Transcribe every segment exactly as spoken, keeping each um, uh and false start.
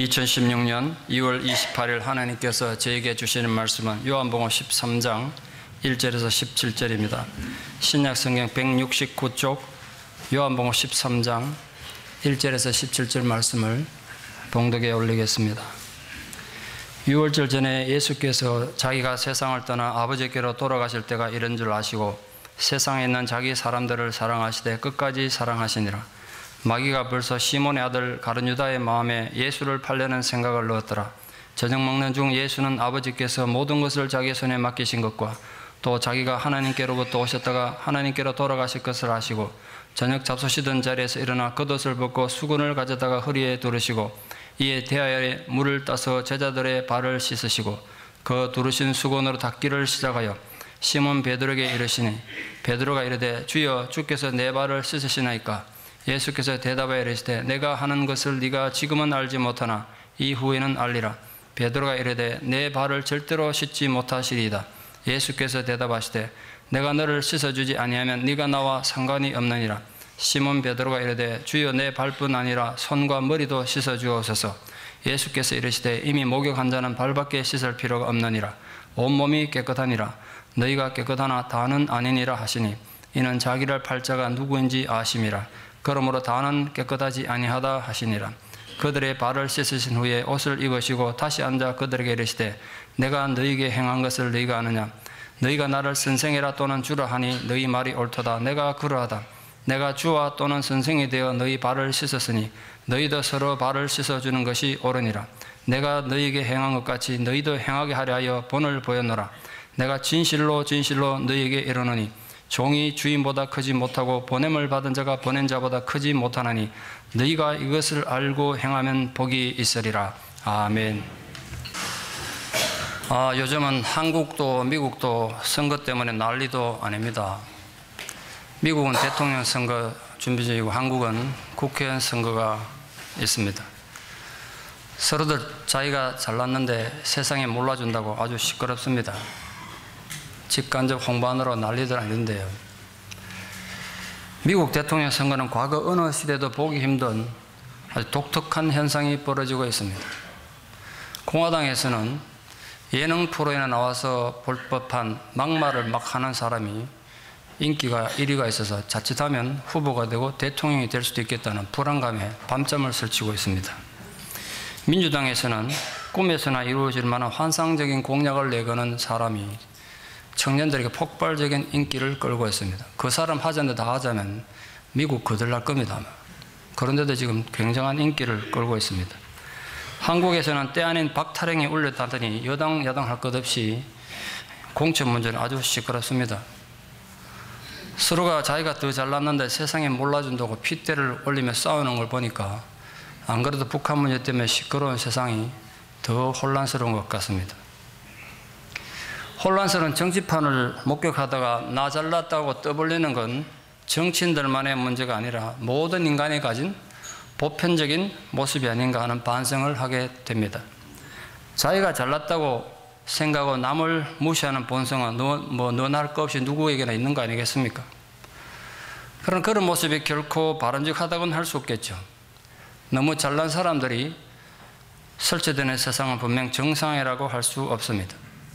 이천십육 년 이월 이십팔일 하나님께서 저에게 주시는 말씀은 요한복음 십삼 장 일 절에서 십칠 절입니다. 신약성경 백육십구 쪽 요한복음 십삼 장 일 절에서 십칠 절 말씀을 봉독에 올리겠습니다. 유월절 전에 예수께서 자기가 세상을 떠나 아버지께로 돌아가실 때가 이른 줄 아시고 세상에 있는 자기 사람들을 사랑하시되 끝까지 사랑하시니라. 마귀가 벌써 시몬의 아들 가룟 유다의 마음에 예수를 팔려는 생각을 넣었더라. 저녁 먹는 중 예수는 아버지께서 모든 것을 자기 손에 맡기신 것과 또 자기가 하나님께로부터 오셨다가 하나님께로 돌아가실 것을 아시고 저녁 잡수시던 자리에서 일어나 겉옷을 벗고 수건을 가져다가 허리에 두르시고 이에 대야에 물을 따서 제자들의 발을 씻으시고 그 두르신 수건으로 닦기를 시작하여 시몬 베드로에게 이르시니 베드로가 이르되 주여 주께서 내 발을 씻으시나이까? 예수께서 대답하여 이르시되 내가 하는 것을 네가 지금은 알지 못하나 이후에는 알리라. 베드로가 이르되 내 발을 절대로 씻지 못하시리이다. 예수께서 대답하시되 내가 너를 씻어주지 아니하면 네가 나와 상관이 없느니라. 시몬 베드로가 이르되 주여 내 발뿐 아니라 손과 머리도 씻어주옵소서. 예수께서 이르시되 이미 목욕한 자는 발밖에 씻을 필요가 없느니라. 온몸이 깨끗하니라. 너희가 깨끗하나 다는 아니니라 하시니 이는 자기를 팔 자가 누구인지 아심이라. 그러므로 다는 깨끗하지 아니하다 하시니라. 그들의 발을 씻으신 후에 옷을 입으시고 다시 앉아 그들에게 이르시되 내가 너희에게 행한 것을 너희가 아느냐? 너희가 나를 선생이라 또는 주라 하니 너희 말이 옳도다. 내가 그러하다. 내가 주와 또는 선생이 되어 너희 발을 씻었으니 너희도 서로 발을 씻어주는 것이 옳으니라. 내가 너희에게 행한 것 같이 너희도 행하게 하려 하여 본을 보였노라. 내가 진실로 진실로 너희에게 이르노니 종이 주인보다 크지 못하고 보냄을 받은 자가 보낸 자보다 크지 못하나니 너희가 이것을 알고 행하면 복이 있으리라. 아멘. 아, 요즘은 한국도 미국도 선거 때문에 난리도 아닙니다. 미국은 대통령 선거 준비 중이고 한국은 국회의원 선거가 있습니다. 서로들 자기가 잘났는데 세상에 몰라준다고 아주 시끄럽습니다. 직간접 홍보하느라 난리들 아닌데요. 미국 대통령 선거는 과거 어느 시대도 보기 힘든 아주 독특한 현상이 벌어지고 있습니다. 공화당에서는 예능 프로에 나와서 볼 법한 막말을 막 하는 사람이 인기가 일 위가 있어서 자칫하면 후보가 되고 대통령이 될 수도 있겠다는 불안감에 밤잠을 설치고 있습니다. 민주당에서는 꿈에서나 이루어질 만한 환상적인 공약을 내거는 사람이 청년들에게 폭발적인 인기를 끌고 있습니다. 그 사람 하자는데 다 하자면 미국 거들날 겁니다. 그런데도 지금 굉장한 인기를 끌고 있습니다. 한국에서는 때 아닌 박타령이 울렸다더니 여당 야당 할 것 없이 공천 문제는 아주 시끄럽습니다. 서로가 자기가 더 잘났는데 세상에 몰라준다고 핏대를 올리며 싸우는 걸 보니까 안 그래도 북한 문제 때문에 시끄러운 세상이 더 혼란스러운 것 같습니다. 혼란스러운 정치판을 목격하다가 나 잘났다고 떠벌리는 건 정치인들만의 문제가 아니라 모든 인간이 가진 보편적인 모습이 아닌가 하는 반성을 하게 됩니다. 자기가 잘났다고 생각하고 남을 무시하는 본성은 너, 뭐 너나 할 것 없이 누구에게나 있는 거 아니겠습니까? 그런 그런 모습이 결코 바람직하다고는 할 수 없겠죠. 너무 잘난 사람들이 설치되는 세상은 분명 정상이라고 할 수 없습니다.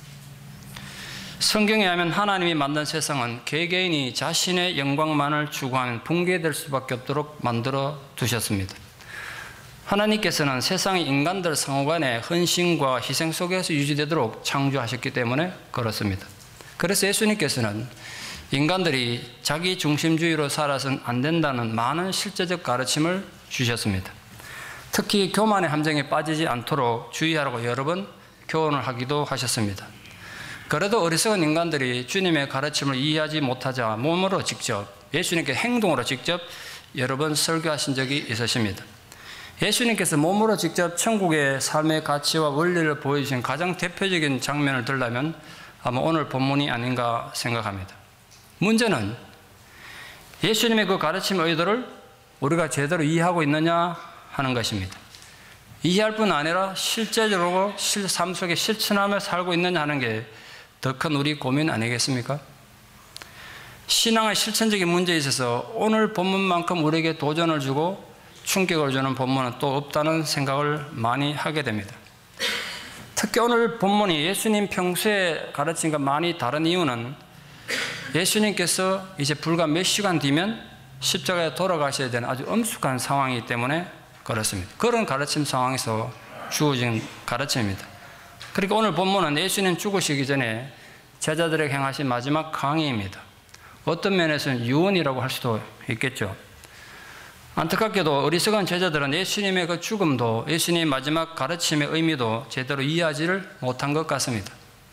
성경에 하면 하나님이 만든 세상은 개개인이 자신의 영광만을 추구하면 붕괴될 수밖에 없도록 만들어 두셨습니다. 하나님께서는 세상이 인간들 상호간의 헌신과 희생 속에서 유지되도록 창조하셨기 때문에 그렇습니다. 그래서 예수님께서는 인간들이 자기 중심주의로 살아서는 안 된다는 많은 실제적 가르침을 주셨습니다. 특히 교만의 함정에 빠지지 않도록 주의하라고 여러 번 교훈을 하기도 하셨습니다. 그래도 어리석은 인간들이 주님의 가르침을 이해하지 못하자 몸으로 직접, 예수님께 행동으로 직접 여러 번 설교하신 적이 있으십니다. 예수님께서 몸으로 직접 천국의 삶의 가치와 원리를 보여주신 가장 대표적인 장면을 들려면 아마 오늘 본문이 아닌가 생각합니다. 문제는 예수님의 그 가르침 의도를 우리가 제대로 이해하고 있느냐 하는 것입니다. 이해할 뿐 아니라 실제적으로 삶 속에 실천하며 살고 있느냐 하는 게 더 큰 우리 고민 아니겠습니까? 신앙의 실천적인 문제에 있어서 오늘 본문만큼 우리에게 도전을 주고 충격을 주는 본문은 또 없다는 생각을 많이 하게 됩니다. 특히 오늘 본문이 예수님 평소에 가르친과 많이 다른 이유는 예수님께서 이제 불과 몇 시간 뒤면 십자가에 돌아가셔야 되는 아주 엄숙한 상황이기 때문에 그렇습니다. 그런 가르침 상황에서 주어진 가르침입니다. 그러니까 오늘 본문은 예수님 죽으시기 전에 제자들에게 행하신 마지막 강의입니다. 어떤 면에서는 유언이라고 할 수도 있겠죠. 안타깝게도 어리석은 제자들은 예수님의 그 죽음도 예수님의 마지막 가르침의 의미도 제대로 이해하지를 못한 것 같습니다.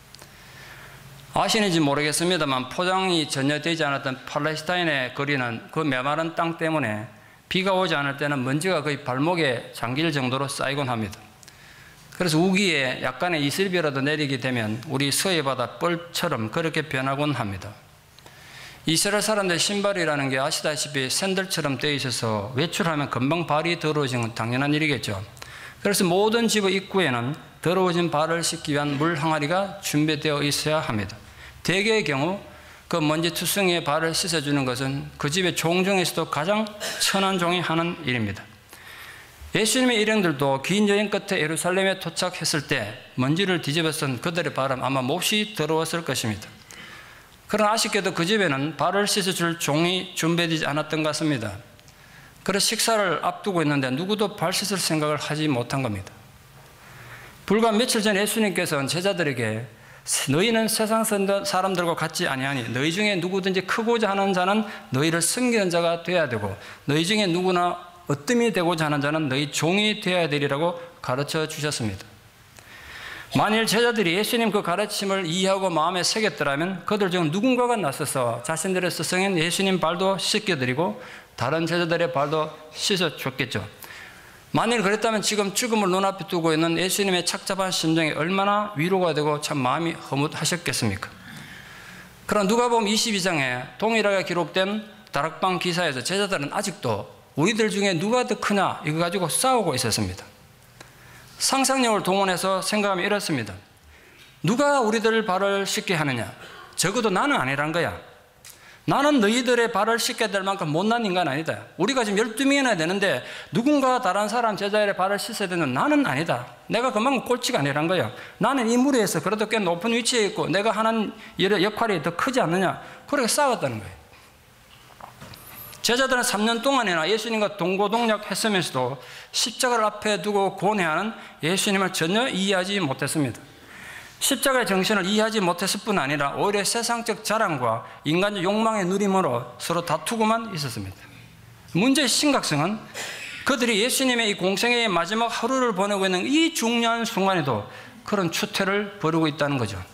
아시는지 모르겠습니다만 포장이 전혀 되지 않았던 팔레스타인의 거리는 그 메마른 땅 때문에 비가 오지 않을 때는 먼지가 거의 발목에 잠길 정도로 쌓이곤 합니다. 그래서 우기에 약간의 이슬비라도 내리게 되면 우리 서해 바다 뻘처럼 그렇게 변하곤 합니다. 이스라엘 사람들 신발이라는 게 아시다시피 샌들처럼 되어 있어서 외출하면 금방 발이 더러워지는 건 당연한 일이겠죠. 그래서 모든 집의 입구에는 더러워진 발을 씻기 위한 물 항아리가 준비되어 있어야 합니다. 대개의 경우 그 먼지 투성이의 발을 씻어주는 것은 그 집의 종 중에서도 가장 천한 종이 하는 일입니다. 예수님의 일행들도 긴 여행 끝에 예루살렘에 도착했을 때 먼지를 뒤집어 쓴 그들의 발은 아마 몹시 더러웠을 것입니다. 그러나 아쉽게도 그 집에는 발을 씻어줄 종이 준비되지 않았던 것 같습니다. 그래서 식사를 앞두고 있는데 누구도 발 씻을 생각을 하지 못한 겁니다. 불과 며칠 전 예수님께서는 제자들에게 너희는 세상 사람들과 같지 아니하니 너희 중에 누구든지 크고자 하는 자는 너희를 섬기는 자가 되어야 되고 너희 중에 누구나 으뜸이 되고자 하는 자는 너희 종이 되어야 되리라고 가르쳐 주셨습니다. 만일 제자들이 예수님 그 가르침을 이해하고 마음에 새겼더라면 그들 중 누군가가 나서서 자신들의 스승인 예수님 발도 씻겨드리고 다른 제자들의 발도 씻어줬겠죠. 만일 그랬다면 지금 죽음을 눈앞에 두고 있는 예수님의 착잡한 심정이 얼마나 위로가 되고 참 마음이 허뭇하셨겠습니까? 그러나 누가복음 이십이 장에 동일하게 기록된 다락방 기사에서 제자들은 아직도 우리들 중에 누가 더 크냐 이거 가지고 싸우고 있었습니다. 상상력을 동원해서 생각하면 이렇습니다. 누가 우리들 발을 씻게 하느냐? 적어도 나는 아니란 거야. 나는 너희들의 발을 씻게 될 만큼 못난 인간 아니다. 우리가 지금 열두 명이나 되는데 누군가 다른 사람 제자의 발을 씻어야 되는 나는 아니다. 내가 그만큼 꼴찌가 아니란 거야. 나는 이 무리에서 그래도 꽤 높은 위치에 있고 내가 하는 역할이 더 크지 않느냐. 그렇게 싸웠다는 거예요. 제자들은 삼 년 동안이나 예수님과 동고동락했으면서도 십자가를 앞에 두고 고뇌하는 예수님을 전혀 이해하지 못했습니다. 십자가의 정신을 이해하지 못했을 뿐 아니라 오히려 세상적 자랑과 인간적 욕망의 누림으로 서로 다투고만 있었습니다. 문제의 심각성은 그들이 예수님의 이 공생애의 마지막 하루를 보내고 있는 이 중요한 순간에도 그런 추태를 벌이고 있다는 거죠.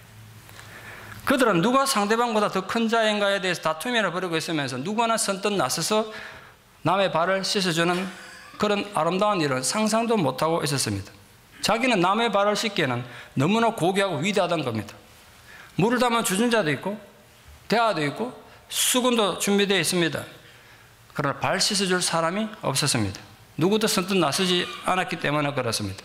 그들은 누가 상대방보다 더 큰 자인가에 대해서 다툼이나 벌이고 있으면서 누구나 선뜻 나서서 남의 발을 씻어주는 그런 아름다운 일을 상상도 못하고 있었습니다. 자기는 남의 발을 씻기에는 너무나 고귀하고 위대하다는 겁니다. 물을 담은 주전자도 있고 대야도 있고 수건도 준비되어 있습니다. 그러나 발 씻어줄 사람이 없었습니다. 누구도 선뜻 나서지 않았기 때문에 그렇습니다.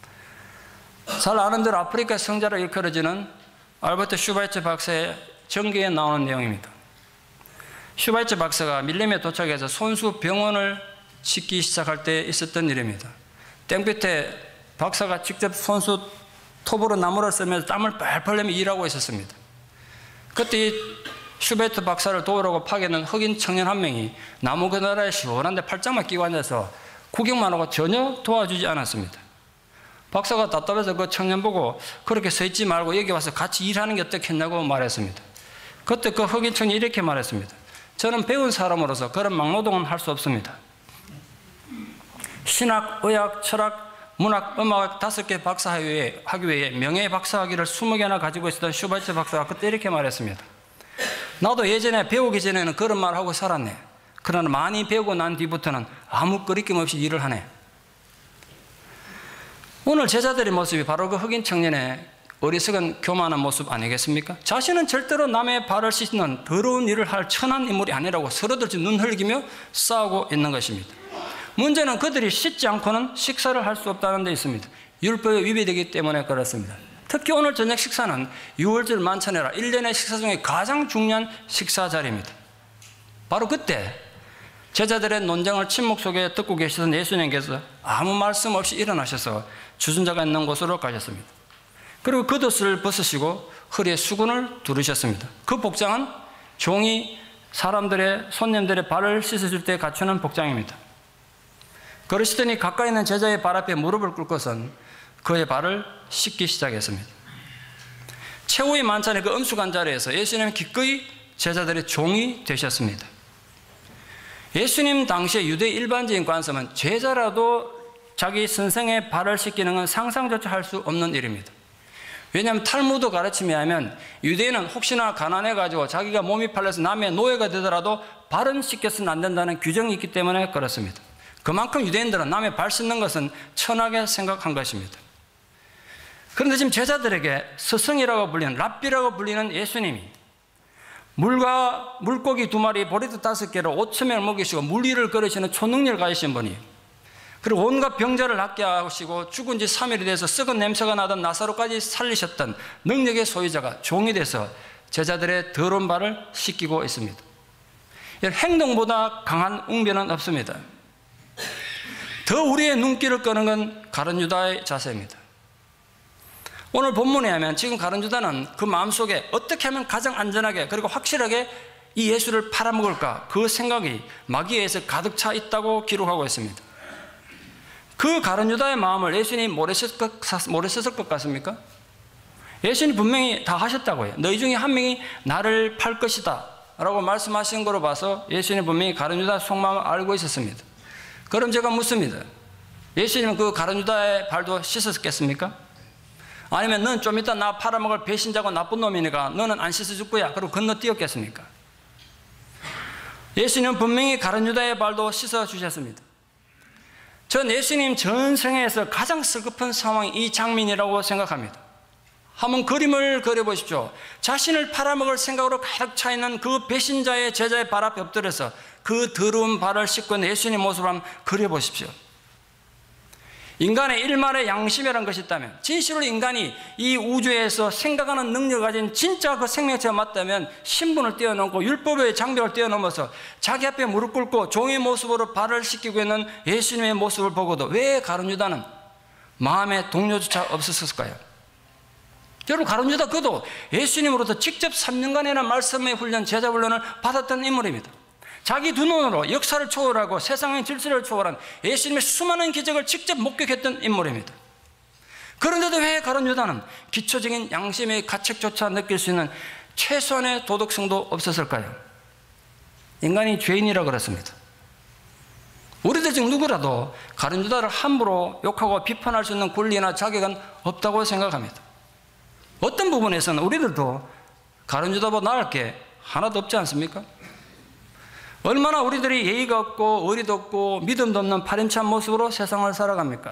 잘 아는 대로 아프리카 성자로 일컬어지는 알버트 슈바이처 박사의 전기에 나오는 내용입니다. 슈바이처 박사가 밀림에 도착해서 손수 병원을 짓기 시작할 때 있었던 일입니다. 땡볕에 박사가 직접 손수 톱으로 나무를 쓰면서 땀을 뻘뻘 내며 일하고 있었습니다. 그때 이 슈바이처 박사를 도우려고 파견한 흑인 청년 한 명이 나무 그늘에 시원한데 팔짱만 끼고 앉아서 구경만 하고 전혀 도와주지 않았습니다. 박사가 답답해서 그 청년 보고 그렇게 서 있지 말고 여기 와서 같이 일하는 게 어떻겠냐고 말했습니다. 그때 그 흑인 청년이 이렇게 말했습니다. 저는 배운 사람으로서 그런 막노동은 할 수 없습니다. 신학, 의학, 철학, 문학, 음악 다섯 개 박사학위에 학위에 명예 박사학위를 스무 개나 가지고 있었던 슈바이처 박사가 그때 이렇게 말했습니다. 나도 예전에 배우기 전에는 그런 말을 하고 살았네. 그러나 많이 배우고 난 뒤부터는 아무 거리낌 없이 일을 하네. 오늘 제자들의 모습이 바로 그 흑인 청년의 어리석은 교만한 모습 아니겠습니까? 자신은 절대로 남의 발을 씻는 더러운 일을 할 천한 인물이 아니라고 서로들 눈 흘기며 싸우고 있는 것입니다. 문제는 그들이 씻지 않고는 식사를 할 수 없다는 데 있습니다. 율법에 위배되기 때문에 그렇습니다. 특히 오늘 저녁 식사는 유월절 만찬이라 일 년의 식사 중에 가장 중요한 식사 자리입니다. 바로 그때 제자들의 논쟁을 침묵 속에 듣고 계시던 예수님께서 아무 말씀 없이 일어나셔서 주전자가 있는 곳으로 가셨습니다. 그리고 겉옷을 벗으시고 허리에 수건을 두르셨습니다. 그 복장은 종이 사람들의 손님들의 발을 씻어줄 때 갖추는 복장입니다. 그러시더니 가까이 있는 제자의 발 앞에 무릎을 꿇고선 그의 발을 씻기 시작했습니다. 최후의 만찬의 그 엄숙한 자리에서 예수님은 기꺼이 제자들의 종이 되셨습니다. 예수님 당시에 유대 일반적인 관습은 제자라도 자기 선생의 발을 씻기는 건 상상조차 할 수 없는 일입니다. 왜냐하면 탈무드 가르침에 하면 유대인은 혹시나 가난해가지고 자기가 몸이 팔려서 남의 노예가 되더라도 발은 씻겨서는 안 된다는 규정이 있기 때문에 그렇습니다. 그만큼 유대인들은 남의 발 씻는 것은 천하게 생각한 것입니다. 그런데 지금 제자들에게 스승이라고 불리는 랍비라고 불리는 예수님이 물과 물고기 두 마리 보리떡 다섯 개로 오천 명을 먹이시고 물 위를 걸으시는 초능력을 가지신 분이에요. 그리고 온갖 병자를 낫게 하시고 죽은 지 삼 일이 돼서 썩은 냄새가 나던 나사로까지 살리셨던 능력의 소유자가 종이 돼서 제자들의 더러운 발을 씻기고 있습니다. 행동보다 강한 웅변은 없습니다. 더 우리의 눈길을 끄는 건 가룟 유다의 자세입니다. 오늘 본문에 하면 지금 가룟 유다는 그 마음속에 어떻게 하면 가장 안전하게 그리고 확실하게 이 예수를 팔아먹을까 그 생각이 마귀에서 가득 차 있다고 기록하고 있습니다. 그 가룟 유다의 마음을 예수님이 모르셨을 것, 모르셨을 것 같습니까? 예수님이 분명히 다 하셨다고요. 너희 중에 한 명이 나를 팔 것이다 라고 말씀하신 거로 봐서 예수님이 분명히 가룟 유다의 속마음을 알고 있었습니다. 그럼 제가 묻습니다. 예수님은 그 가룟 유다의 발도 씻었겠습니까? 아니면 너는 좀 이따 나 팔아먹을 배신자고 나쁜 놈이니까 너는 안 씻어줄 거야 그리고 건너뛰었겠습니까? 예수님은 분명히 가룟 유다의 발도 씻어주셨습니다. 전 예수님 전생에서 가장 슬픈 상황이 이 장면이라고 생각합니다. 한번 그림을 그려보십시오. 자신을 팔아먹을 생각으로 가득 차 있는 그 배신자의 제자의 발 앞에 엎드려서 그 더러운 발을 씻고 있는 예수님 모습을 한번 그려보십시오. 인간의 일말의 양심이라는 것이 있다면, 진실로 인간이 이 우주에서 생각하는 능력을 가진 진짜 그 생명체가 맞다면 신분을 뛰어넘고 율법의 장벽을 뛰어넘어서 자기 앞에 무릎 꿇고 종의 모습으로 발을 씻기고 있는 예수님의 모습을 보고도 왜 가룟 유다는 마음의 동료조차 없었을까요? 여러분, 가룟 유다 그도 예수님으로부터 직접 삼 년간이나 말씀의 훈련, 제자 훈련을 받았던 인물입니다. 자기 두 눈으로 역사를 초월하고 세상의 질서를 초월한 예수님의 수많은 기적을 직접 목격했던 인물입니다. 그런데도 왜 가룟 유다는 기초적인 양심의 가책조차 느낄 수 있는 최소한의 도덕성도 없었을까요? 인간이 죄인이라 그렇습니다. 우리들 중 누구라도 가룟 유다를 함부로 욕하고 비판할 수 있는 권리나 자격은 없다고 생각합니다. 어떤 부분에서는 우리들도 가룟 유다보다 나을 게 하나도 없지 않습니까? 얼마나 우리들이 예의가 없고 의리도 없고 믿음도 없는 파렴치한 모습으로 세상을 살아갑니까?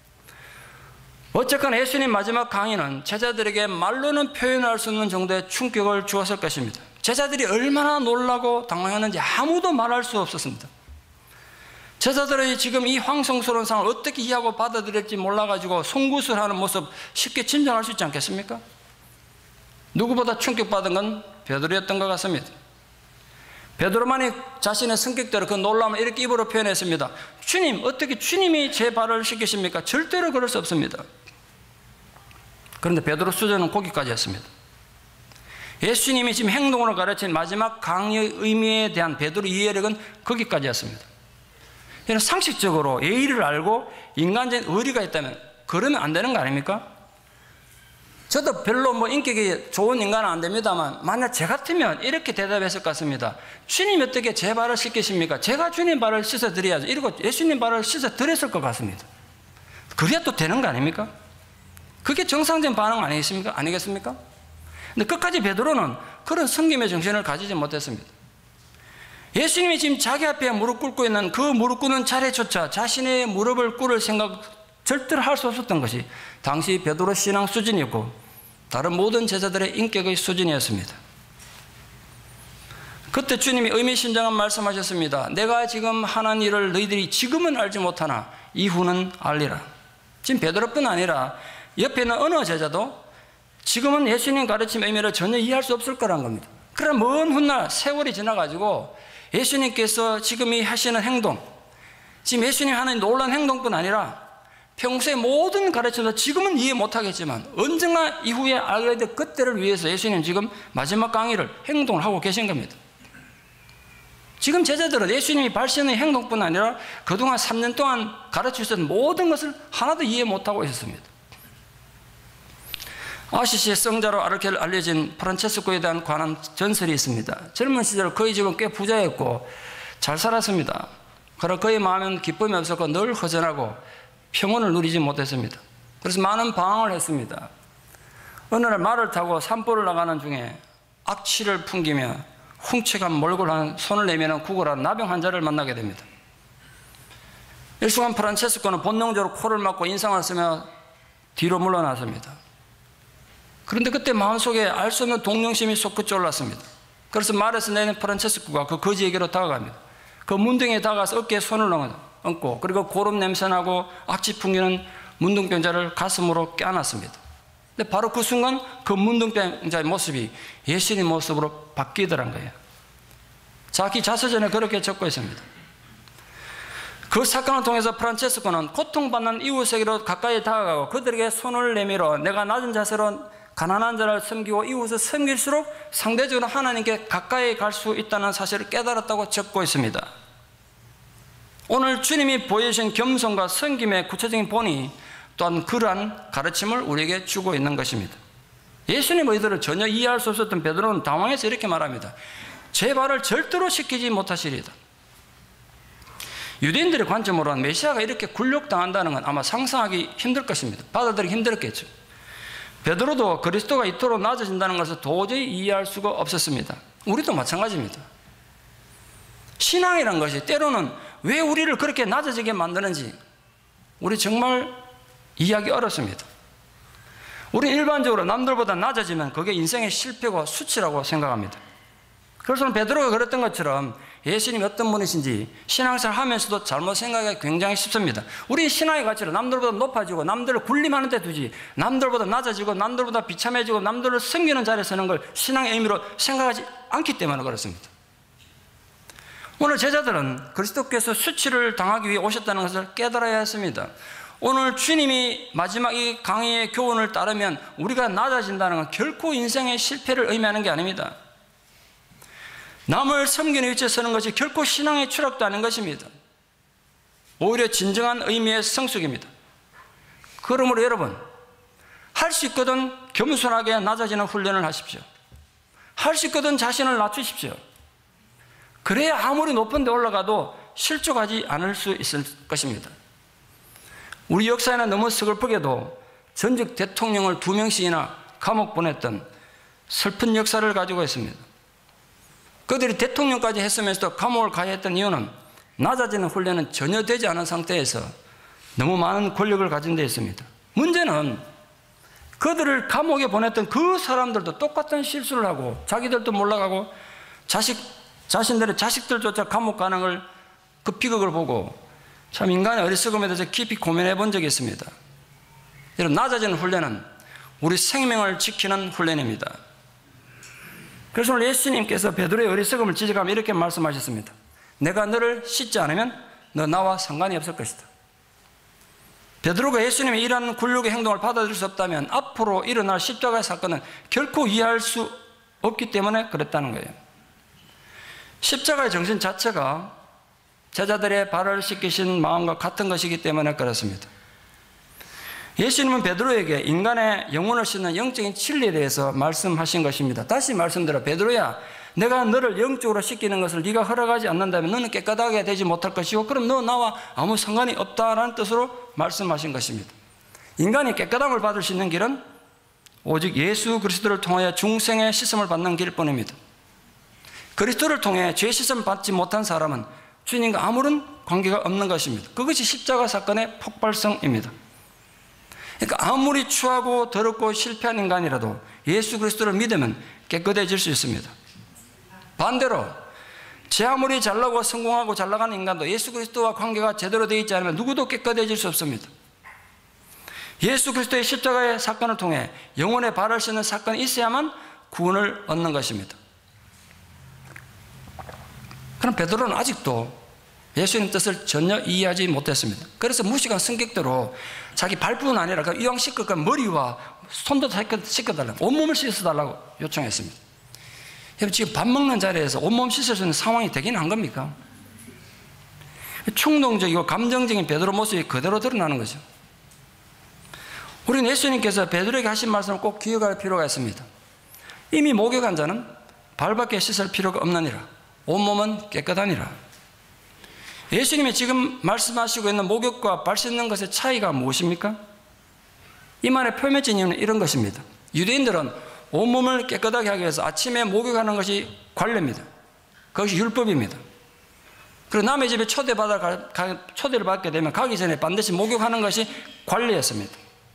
어쨌거나 예수님 마지막 강의는 제자들에게 말로는 표현할 수 없는 정도의 충격을 주었을 것입니다. 제자들이 얼마나 놀라고 당황했는지 아무도 말할 수 없었습니다. 제자들이 지금 이 황송스러운 상황을 어떻게 이해하고 받아들일지 몰라가지고 송구스러워하는 모습 쉽게 짐작할 수 있지 않겠습니까? 누구보다 충격받은 건 베드로였던 것 같습니다. 베드로만이 자신의 성격대로 그 놀라움을 이렇게 입으로 표현했습니다. 주님, 어떻게 주님이 제 발을 씻기십니까? 절대로 그럴 수 없습니다. 그런데 베드로 수저는 거기까지 했습니다. 예수님이 지금 행동으로 가르친 마지막 강의의 의미에 대한 베드로 이해력은 거기까지였습니다. 이런 상식적으로 예의를 알고 인간적인 의리가 있다면 그러면 안 되는 거 아닙니까? 저도 별로 뭐 인격이 좋은 인간은 안 됩니다만 만약 제 같으면 이렇게 대답했을 것 같습니다. 주님 어떻게 제 발을 씻기십니까? 제가 주님 발을 씻어드려야죠. 이러고 예수님 발을 씻어드렸을 것 같습니다. 그래야 또 되는 거 아닙니까? 그게 정상적인 반응 아니겠습니까? 아니겠습니까? 근데 끝까지 베드로는 그런 섬김의 정신을 가지지 못했습니다. 예수님이 지금 자기 앞에 무릎 꿇고 있는 그 무릎 꿇는 자리조차 자신의 무릎을 꿇을 생각 절대로 할 수 없었던 것이 당시 베드로 신앙 수준이었고 다른 모든 제자들의 인격의 수준이었습니다. 그때 주님이 의미심장한 말씀하셨습니다. 내가 지금 하는 일을 너희들이 지금은 알지 못하나 이후는 알리라. 지금 베드로뿐 아니라 옆에 있는 어느 제자도 지금은 예수님 가르침 의미를 전혀 이해할 수 없을 거라는 겁니다. 그러나 먼 훗날 세월이 지나가지고 예수님께서 지금 이 하시는 행동, 지금 예수님 하는 놀라운 행동뿐 아니라 평소의 모든 가르침도 지금은 이해 못하겠지만 언젠가 이후에 알게 될 그때를 위해서 예수님 지금 마지막 강의를 행동을 하고 계신 겁니다. 지금 제자들은 예수님이 발신의 행동뿐 아니라 그동안 삼 년 동안 가르치셨던 모든 것을 하나도 이해 못하고 있었습니다. 아시시의 성자로 알려진 프란체스코에 대한 관한 전설이 있습니다. 젊은 시절 그의 집은 꽤 부자였고 잘 살았습니다. 그러나 그의 마음은 기쁨이 없었고 늘 허전하고 평온을 누리지 못했습니다. 그래서 많은 방황을 했습니다. 어느 날 말을 타고 산보를 나가는 중에 악취를 풍기며 훔쳐간 몰골 한 손을 내미는 구걸한 나병 환자를 만나게 됩니다. 일순간 프란체스코는 본능적으로 코를 막고 인상을 쓰며 뒤로 물러났습니다. 그런데 그때 마음속에 알 수 없는 동정심이 솟구쳐 올랐습니다. 그래서 말에서 내는 프란체스코가 그 거지에게로 다가갑니다. 그 문둥이에 다가가서 어깨에 손을 얹고 그리고 고름 냄새나고 악취 풍기는 문둥병자를 가슴으로 껴안았습니다. 근데 바로 그 순간 그 문둥병자의 모습이 예수님 모습으로 바뀌더란 거예요. 자기 자서전에 그렇게 적고 있습니다. 그 사건을 통해서 프란체스코는 고통받는 이웃에게로 가까이 다가가고 그들에게 손을 내밀어 내가 낮은 자세로 가난한 자를 섬기고 이웃을 섬길수록 상대적으로 하나님께 가까이 갈 수 있다는 사실을 깨달았다고 적고 있습니다. 오늘 주님이 보여주신 겸손과 섬김의 구체적인 본이 또한 그러한 가르침을 우리에게 주고 있는 것입니다. 예수님 의도를 전혀 이해할 수 없었던 베드로는 당황해서 이렇게 말합니다. 제 발을 절대로 시키지 못하시리다. 유대인들의 관점으로는 메시아가 이렇게 굴욕당한다는 건 아마 상상하기 힘들 것입니다. 받아들이기 힘들었겠죠. 베드로도 그리스도가 이토록 낮아진다는 것을 도저히 이해할 수가 없었습니다. 우리도 마찬가지입니다. 신앙이란 것이 때로는 왜 우리를 그렇게 낮아지게 만드는지 우리 정말 이해하기 어렵습니다. 우리는 일반적으로 남들보다 낮아지면 그게 인생의 실패고 수치라고 생각합니다. 그래서 베드로가 그랬던 것처럼 예수님이 어떤 분이신지 신앙생활 하면서도 잘못 생각하기가 굉장히 쉽습니다. 우리 신앙의 가치를 남들보다 높아지고 남들을 군림하는 데 두지 남들보다 낮아지고 남들보다 비참해지고 남들을 섬기는 자리에 서는 걸 신앙의 의미로 생각하지 않기 때문에 그렇습니다. 오늘 제자들은 그리스도께서 수치를 당하기 위해 오셨다는 것을 깨달아야 했습니다. 오늘 주님이 마지막 이 강의의 교훈을 따르면 우리가 낮아진다는 건 결코 인생의 실패를 의미하는 게 아닙니다. 남을 섬기는 위치에 서는 것이 결코 신앙의 추락도 아닌 것입니다. 오히려 진정한 의미의 성숙입니다. 그러므로 여러분, 할 수 있거든 겸손하게 낮아지는 훈련을 하십시오. 할 수 있거든 자신을 낮추십시오. 그래야 아무리 높은 데 올라가도 실족하지 않을 수 있을 것입니다. 우리 역사에는 너무 서글프게도 전직 대통령을 두 명씩이나 감옥 보냈던 슬픈 역사를 가지고 있습니다. 그들이 대통령까지 했으면서도 감옥을 가야 했던 이유는 낮아지는 훈련은 전혀 되지 않은 상태에서 너무 많은 권력을 가진 데 있습니다. 문제는 그들을 감옥에 보냈던 그 사람들도 똑같은 실수를 하고 자기들도 몰라가고 자식, 자신들의 자식들조차 감옥 가는 걸 그 비극을 보고 참 인간의 어리석음에 대해서 깊이 고민해 본 적이 있습니다. 여러분, 낮아지는 훈련은 우리 생명을 지키는 훈련입니다. 그래서 오늘 예수님께서 베드로의 어리석음을 지적하며 이렇게 말씀하셨습니다. 내가 너를 씻지 않으면 너 나와 상관이 없을 것이다. 베드로가 예수님의 이러한 굴욕의 행동을 받아들일 수 없다면 앞으로 일어날 십자가의 사건은 결코 이해할 수 없기 때문에 그랬다는 거예요. 십자가의 정신 자체가 제자들의 발을 씻기신 마음과 같은 것이기 때문에 그렇습니다. 예수님은 베드로에게 인간의 영혼을 씻는 영적인 진리에 대해서 말씀하신 것입니다. 다시 말씀드려, 베드로야, 내가 너를 영적으로 씻기는 것을 네가 허락하지 않는다면 너는 깨끗하게 되지 못할 것이고 그럼 너 나와 아무 상관이 없다라는 뜻으로 말씀하신 것입니다. 인간이 깨끗함을 받을 수 있는 길은 오직 예수 그리스도를 통하여 중생의 씻음을 받는 길뿐입니다. 그리스도를 통해 죄 씻음 받지 못한 사람은 주님과 아무런 관계가 없는 것입니다. 그것이 십자가 사건의 폭발성입니다. 그러니까 아무리 추하고 더럽고 실패한 인간이라도 예수 그리스도를 믿으면 깨끗해질 수 있습니다. 반대로 제 아무리 잘나고 성공하고 잘나가는 인간도 예수 그리스도와 관계가 제대로 되어 있지 않으면 누구도 깨끗해질 수 없습니다. 예수 그리스도의 십자가의 사건을 통해 영혼의 발을 씻는 사건이 있어야만 구원을 얻는 것입니다. 그럼 베드로는 아직도 예수님 뜻을 전혀 이해하지 못했습니다. 그래서 무식한 성격대로 자기 발뿐 아니라 이왕 씻을 건 머리와 손도 씻겨달라고, 온몸을 씻어달라고 요청했습니다. 여러분, 지금 밥 먹는 자리에서 온몸 씻을 수 있는 상황이 되긴 한 겁니까? 충동적이고 감정적인 베드로 모습이 그대로 드러나는 거죠. 우리는 예수님께서 베드로에게 하신 말씀을 꼭 기억할 필요가 있습니다. 이미 목욕한 자는 발밖에 씻을 필요가 없느니라. 온몸은 깨끗하니라. 예수님이 지금 말씀하시고 있는 목욕과 발 씻는 것의 차이가 무엇입니까? 이 말의 표면적인 이유는 이런 것입니다. 유대인들은 온몸을 깨끗하게 하기 위해서 아침에 목욕하는 것이 관례입니다. 그것이 율법입니다. 그리고 남의 집에 초대받아, 초대를 받게 되면 가기 전에 반드시 목욕하는 것이 관례였습니다.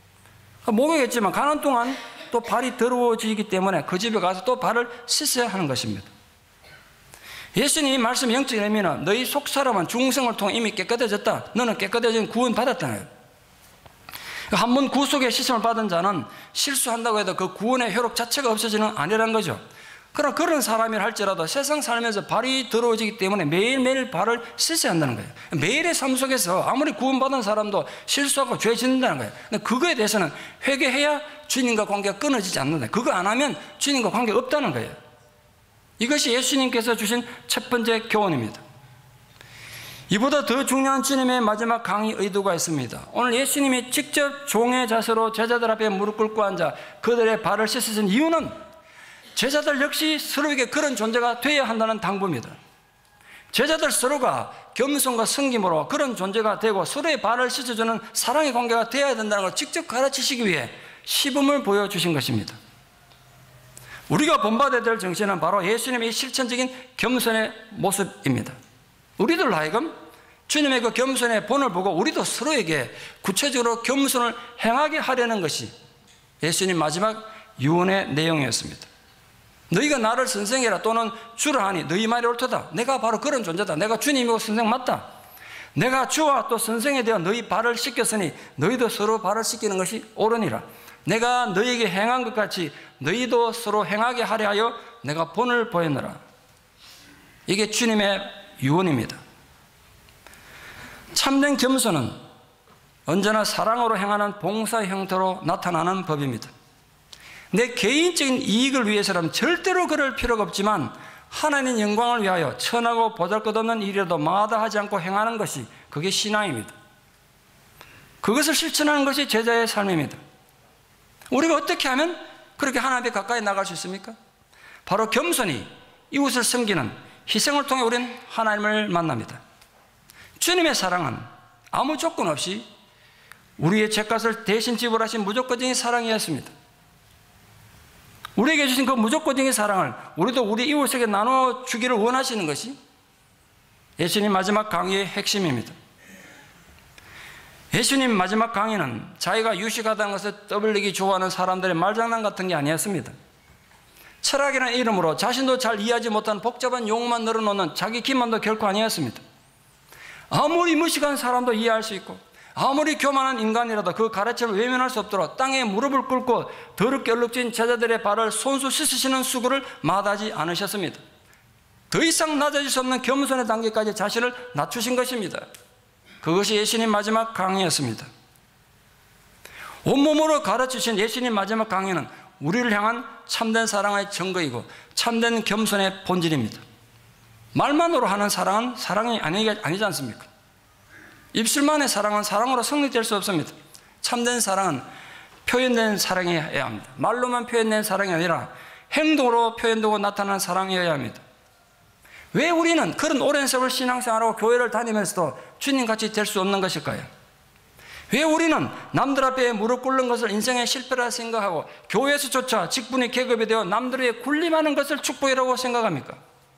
목욕했지만 가는 동안 또 발이 더러워지기 때문에 그 집에 가서 또 발을 씻어야 하는 것입니다. 예수님이 말씀 영적인 의미는 너희 속 사람은 중생을 통해 이미 깨끗해졌다. 너는 깨끗해진 구원 받았다는 거예요. 한 번 구속의 시험을 받은 자는 실수한다고 해도 그 구원의 효력 자체가 없어지는 아니라는 거죠. 그럼 그런 사람이라 할지라도 세상 살면서 발이 더러워지기 때문에 매일매일 발을 씻어야 한다는 거예요. 매일의 삶 속에서 아무리 구원받은 사람도 실수하고 죄 짓는다는 거예요. 근데 그거에 대해서는 회개해야 주님과 관계가 끊어지지 않는다. 그거 안 하면 주님과 관계가 없다는 거예요. 이것이 예수님께서 주신 첫 번째 교훈입니다. 이보다 더 중요한 주님의 마지막 강의 의도가 있습니다. 오늘 예수님이 직접 종의 자세로 제자들 앞에 무릎 꿇고 앉아 그들의 발을 씻으신 이유는 제자들 역시 서로에게 그런 존재가 되어야 한다는 당부입니다. 제자들 서로가 겸손과 섬김으로 그런 존재가 되고 서로의 발을 씻어주는 사랑의 관계가 되어야 된다는 걸 직접 가르치시기 위해 시범을 보여주신 것입니다. 우리가 본받아야 될 정신은 바로 예수님의 실천적인 겸손의 모습입니다. 우리들 하여금 주님의 그 겸손의 본을 보고 우리도 서로에게 구체적으로 겸손을 행하게 하려는 것이 예수님 마지막 유언의 내용이었습니다. 너희가 나를 선생이라 또는 주라 하니 너희 말이 옳도다. 내가 바로 그런 존재다. 내가 주님이고 선생 맞다. 내가 주와 또 선생에 대해 너희 발을 씻겼으니 너희도 서로 발을 씻기는 것이 옳으니라. 내가 너희에게 행한 것 같이 너희도 서로 행하게 하려 하여 내가 본을 보였노라. 이게 주님의 유언입니다. 참된 겸손은 언제나 사랑으로 행하는 봉사 형태로 나타나는 법입니다. 내 개인적인 이익을 위해서라면 절대로 그럴 필요가 없지만 하나님 영광을 위하여 천하고 보잘것없는 일이라도 마다하지 않고 행하는 것이 그게 신앙입니다. 그것을 실천하는 것이 제자의 삶입니다. 우리가 어떻게 하면 그렇게 하나님 앞에 가까이 나갈 수 있습니까? 바로 겸손히 이웃을 섬기는 희생을 통해 우리는 하나님을 만납니다. 주님의 사랑은 아무 조건 없이 우리의 죄값을 대신 지불하신 무조건적인 사랑이었습니다. 우리에게 주신 그 무조건적인 사랑을 우리도 우리 이웃에게 나눠주기를 원하시는 것이 예수님 마지막 강의의 핵심입니다. 예수님 마지막 강의는 자기가 유식하다는 것을 떠벌리기 좋아하는 사람들의 말장난 같은 게 아니었습니다. 철학이라는 이름으로 자신도 잘 이해하지 못한 복잡한 용어만 늘어놓는 자기 기만도 결코 아니었습니다. 아무리 무식한 사람도 이해할 수 있고 아무리 교만한 인간이라도 그 가르침을 외면할 수 없도록 땅에 무릎을 꿇고 더럽게 얼룩진 제자들의 발을 손수 씻으시는 수고를 마다하지 않으셨습니다. 더 이상 낮아질 수 없는 겸손의 단계까지 자신을 낮추신 것입니다. 그것이 예수님 마지막 강의였습니다. 온몸으로 가르치신 예수님 마지막 강의는 우리를 향한 참된 사랑의 증거이고 참된 겸손의 본질입니다. 말만으로 하는 사랑은 사랑이 아니, 아니지 않습니까? 입술만의 사랑은 사랑으로 성립될 수 없습니다. 참된 사랑은 표현된 사랑이어야 합니다. 말로만 표현된 사랑이 아니라 행동으로 표현되고 나타나는 사랑이어야 합니다. 왜 우리는 그런 오랜 세월 신앙생활하고 교회를 다니면서도 주님같이 될 수 없는 것일까요? 왜 우리는 남들 앞에 무릎 꿇는 것을 인생의 실패라 생각하고 교회에서조차 직분이 계급이 되어 남들에게 군림하는 것을 축복이라고 생각합니까?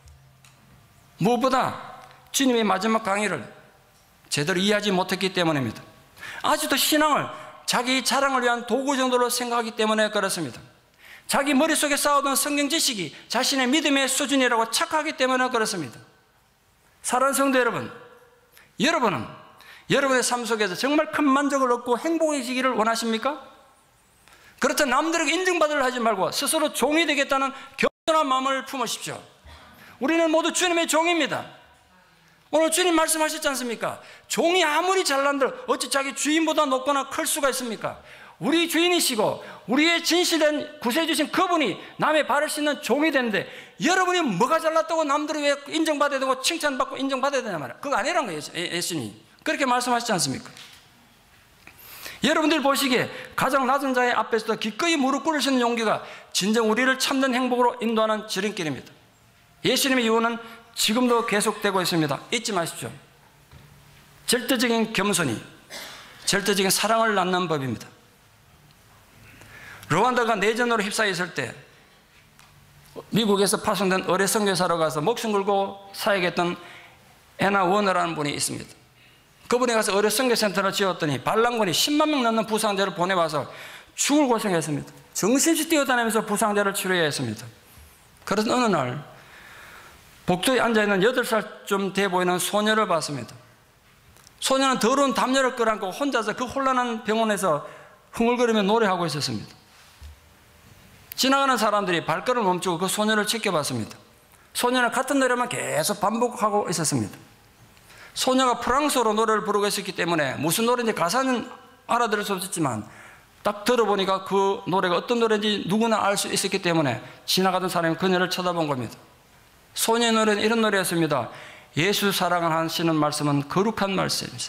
무엇보다 주님의 마지막 강의를 제대로 이해하지 못했기 때문입니다. 아직도 신앙을 자기 자랑을 위한 도구 정도로 생각하기 때문에 그렇습니다. 자기 머릿속에 쌓아둔 성경 지식이 자신의 믿음의 수준이라고 착각하기 때문에 그렇습니다. 사랑하는 성도 여러분, 여러분은 여러분의 삶 속에서 정말 큰 만족을 얻고 행복해지기를 원하십니까? 그렇다면 남들에게 인정받으려 하지 말고 스스로 종이 되겠다는 겸손한 마음을 품으십시오. 우리는 모두 주님의 종입니다. 오늘 주님 말씀하셨지 않습니까? 종이 아무리 잘난들 어찌 자기 주인보다 높거나 클 수가 있습니까? 우리 주인이시고 우리의 진실된 구세주신 그분이 남의 발을 씻는 종이 되는데, 여러분이 뭐가 잘났다고 남들이 왜 인정받아야 되고 칭찬받고 인정받아야 되냐 말이야. 그거 아니란 거예요. 예수님이 그렇게 말씀하시지 않습니까? 여러분들 보시기에 가장 낮은 자의 앞에서도 기꺼이 무릎 꿇으시는 용기가 진정 우리를 참된 행복으로 인도하는 지름길입니다. 예수님의 유언은 지금도 계속되고 있습니다. 잊지 마십시오. 절대적인 겸손이 절대적인 사랑을 낳는 법입니다. 르완다가 내전으로 휩싸여 있을 때 미국에서 파송된 의뢰 선교사로 가서 목숨 걸고 사역했던 애나 워너라는 분이 있습니다. 그분이 가서 의뢰 선교센터를 지었더니 반란군이 십만 명 넘는 부상자를 보내와서 죽을 고생했습니다. 정신없이 뛰어다니면서 부상자를 치료해야 했습니다. 그래서 어느 날 복도에 앉아있는 여덟 살쯤 돼 보이는 소녀를 봤습니다. 소녀는 더러운 담요를 끌어안고 혼자서 그 혼란한 병원에서 흥얼거리며 노래하고 있었습니다. 지나가는 사람들이 발걸음을 멈추고 그 소녀를 지켜봤습니다. 소녀는 같은 노래만 계속 반복하고 있었습니다. 소녀가 프랑스어로 노래를 부르고 있었기 때문에 무슨 노래인지 가사는 알아들을 수 없었지만 딱 들어보니까 그 노래가 어떤 노래인지 누구나 알 수 있었기 때문에 지나가던 사람이 그녀를 쳐다본 겁니다. 소녀의 노래는 이런 노래였습니다. 예수 사랑하시는 말씀은 거룩한 말씀입니다.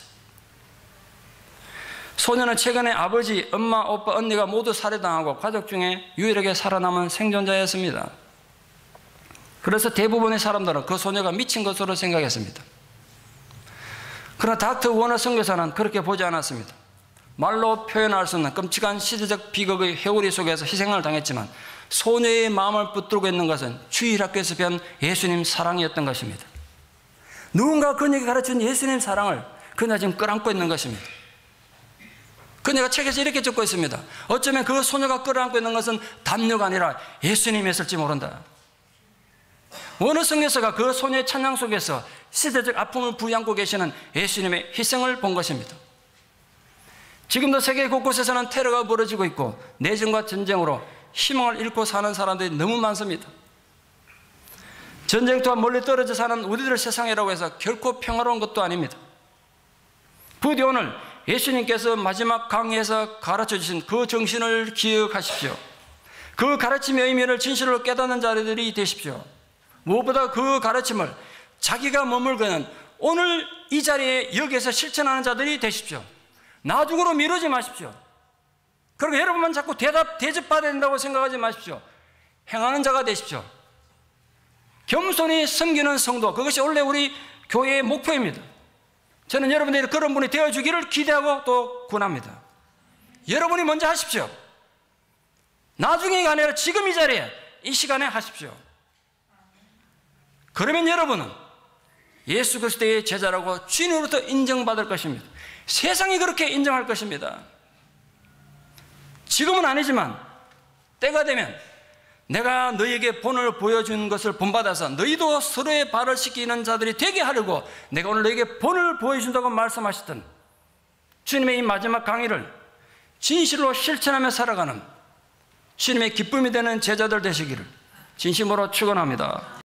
소녀는 최근에 아버지, 엄마, 오빠, 언니가 모두 살해당하고 가족 중에 유일하게 살아남은 생존자였습니다. 그래서 대부분의 사람들은 그 소녀가 미친 것으로 생각했습니다. 그러나 닥터 워너 선교사는 그렇게 보지 않았습니다. 말로 표현할 수 없는 끔찍한 시대적 비극의 회오리 속에서 희생을 당했지만 소녀의 마음을 붙들고 있는 것은 주일학교에서 배운 예수님 사랑이었던 것입니다. 누군가 그녀에게 가르친 예수님 사랑을 그녀가 지금 끌어안고 있는 것입니다. 그녀가 책에서 이렇게 적고 있습니다. 어쩌면 그 소녀가 끌어안고 있는 것은 담요가 아니라 예수님이었을지 모른다. 워너 선교사가 그 소녀의 찬양 속에서 시대적 아픔을 부여안고 계시는 예수님의 희생을 본 것입니다. 지금도 세계 곳곳에서는 테러가 벌어지고 있고 내전과 전쟁으로 희망을 잃고 사는 사람들이 너무 많습니다. 전쟁터와 멀리 떨어져 사는 우리들 세상이라고 해서 결코 평화로운 것도 아닙니다. 부디 오늘 예수님께서 마지막 강의에서 가르쳐 주신 그 정신을 기억하십시오. 그 가르침의 의미를 진실로 깨닫는 자들이 되십시오. 무엇보다 그 가르침을 자기가 머물고 있는 오늘 이 자리에 여기에서 실천하는 자들이 되십시오. 나중으로 미루지 마십시오. 그리고 여러분만 자꾸 대답, 대접받아야 된다고 생각하지 마십시오. 행하는 자가 되십시오. 겸손히 섬기는 성도, 그것이 원래 우리 교회의 목표입니다. 저는 여러분들이 그런 분이 되어주기를 기대하고 또 권합니다. 여러분이 먼저 하십시오. 나중에가 아니라 지금 이 자리에 이 시간에 하십시오. 그러면 여러분은 예수 그리스도의 제자라고 주인으로부터 인정받을 것입니다. 세상이 그렇게 인정할 것입니다. 지금은 아니지만 때가 되면 내가 너희에게 본을 보여준 것을 본받아서 너희도 서로의 발을 씻기는 자들이 되게 하려고 내가 오늘 너희에게 본을 보여준다고 말씀하셨던 주님의 이 마지막 강의를 진실로 실천하며 살아가는 주님의 기쁨이 되는 제자들 되시기를 진심으로 축원합니다.